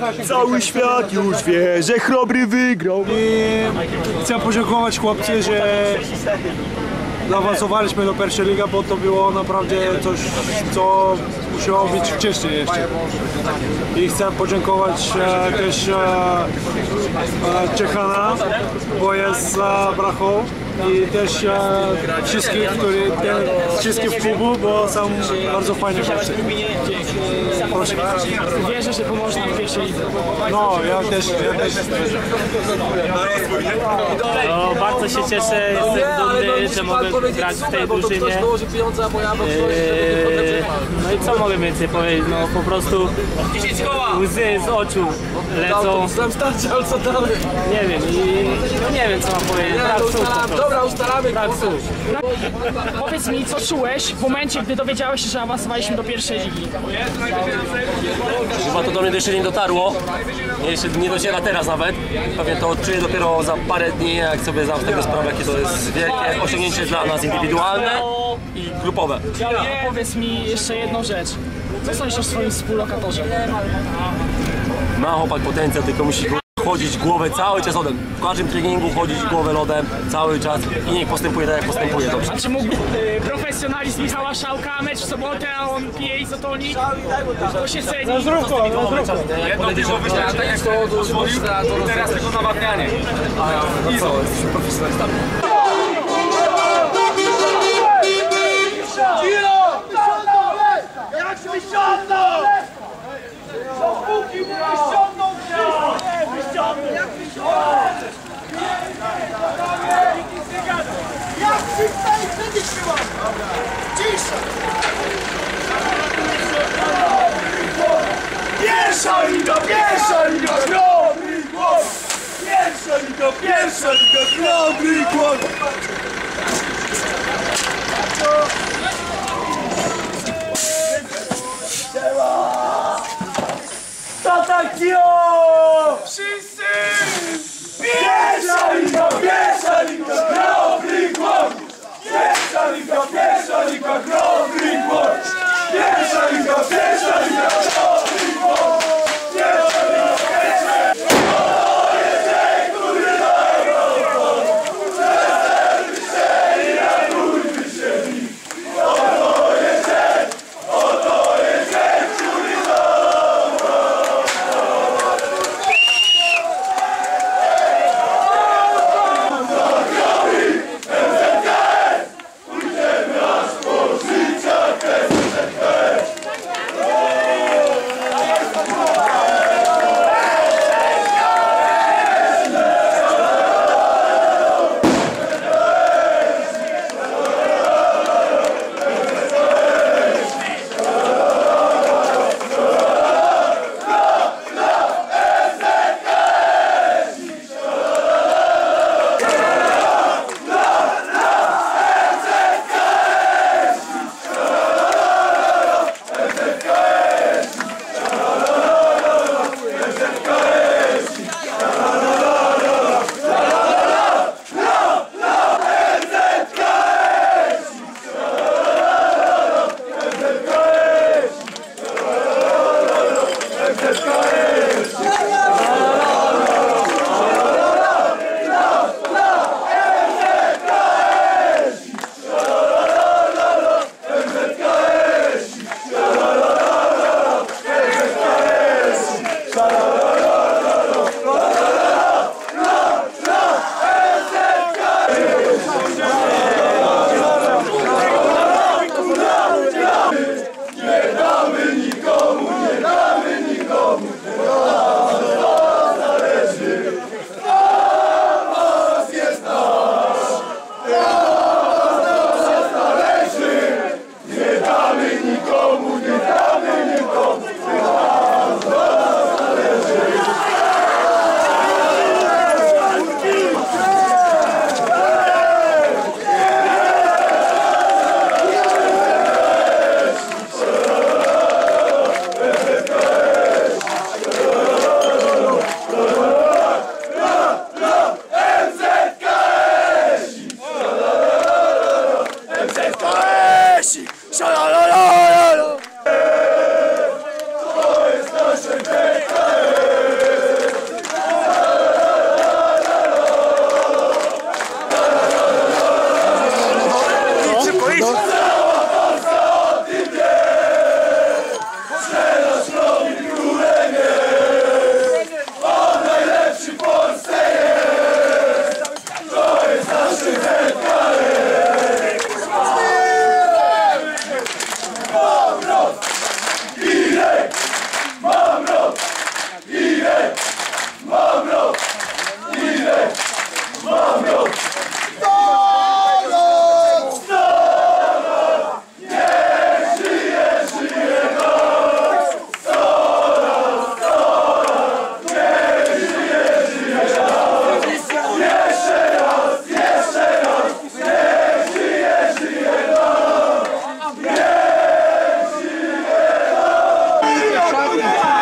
Cały świat już wie, że Chrobry wygrał. I chcę podziękować chłopcy, że zaawansowaliśmy do pierwszej ligi, bo to było naprawdę coś, co musiało być wcześniej jeszcze. I chcę podziękować też Czechana, bo jest brachą. I też wszystkich w klubu, bo są bardzo fajni chłopcy. Proszę. Wierzę, że pomoże nam w pierwszej lidze. No, ja też. No, bardzo się cieszę, jestem dumny, że mogę grać w tej drużynie. No i co mogę więcej powiedzieć, no po prostu łzy z oczu lecą. Nie wiem, nie wiem co mam powiedzieć. Dobra, ustalamy. Powiedz mi, co czułeś w momencie, gdy dowiedziałeś się, że awansowaliśmy do pierwszej ligi? Chyba to do mnie jeszcze nie dotarło, jeszcze nie dociera teraz nawet. Pewnie to odczuję dopiero za parę dni, jak sobie zdam z tego sprawę, jakie to jest wielkie osiągnięcie dla nas indywidualne i grupowe. Powiedz mi jeszcze jedną rzecz. Co sądzisz o swoim współlokatorze? Ma chłopak potencjał, tylko musi chodzić głowę cały czas lodem. W każdym treningu chodzić głowę lodem cały czas i niech postępuje tak jak postępuje dobrze. A czy mógł profesjonalizm Michała Szałka, mecz w sobotę, a on pije izotonik? To się ceni. Jedno piwo wyśle, tak jak to pozwolił, i teraz tylko nawadnianie. Izo, jesteśmy profesjonalistami. Jak się wyściągnął! Dopóki nie wyściągnął się! Wyściągnął! Jak się stoi, wtedy trzymaj! Cisza! Pierwsza liga, Chrobry głos! Pierwsza liga, Chrobry głos! Statakio! Wszyscy! Pierwsza liga, Chrobry głos! Pierwsza liga, Chrobry głos! Pierwsza liga, Chrobry głos! To jest nasze piękne! Yeah!